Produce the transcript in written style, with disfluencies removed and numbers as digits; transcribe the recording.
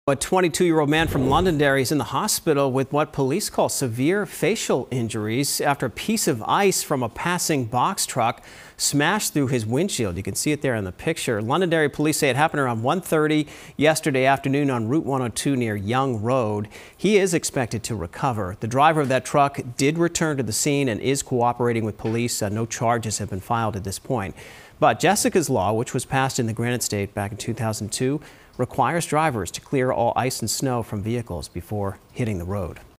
A 22-year-old man from Londonderry is in the hospital with what police call severe facial injuries after a piece of ice from a passing box truck smashed through his windshield. You can see it there in the picture. Londonderry police say it happened around 1:30 yesterday afternoon on Route 102 near Young Road. He is expected to recover. The driver of that truck did return to the scene and is cooperating with police. No charges have been filed at this point. But Jessica's Law, which was passed in the Granite State back in 2002, requires drivers to clear all ice and snow from vehicles before hitting the road.